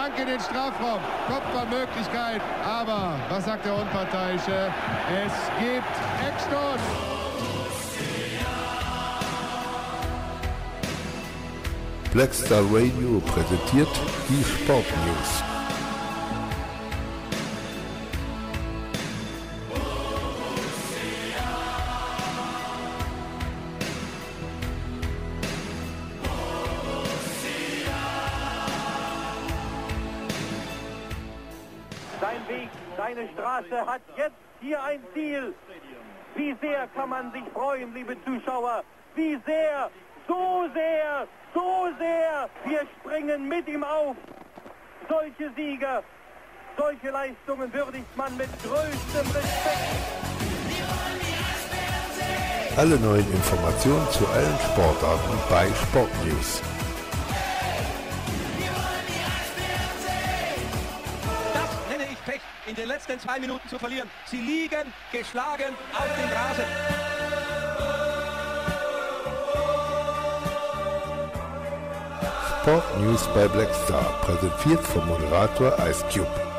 Flanke in den Strafraum, Kopfballmöglichkeit, aber was sagt der Unparteiische? Es gibt Eckstoß. Blackstar Radio präsentiert die Sportnews. Sein Weg, seine Straße hat jetzt hier ein Ziel. Wie sehr kann man sich freuen, liebe Zuschauer? Wie sehr, so sehr, so sehr. Wir springen mit ihm auf. Solche Sieger, solche Leistungen würdigt man mit größtem Respekt. Alle neuen Informationen zu allen Sportarten bei Sportnews. In den letzten 2 Minuten zu verlieren. Sie liegen geschlagen auf dem Rasen. Sportnews bei Blackstar, präsentiert vom Moderator Ice Cube.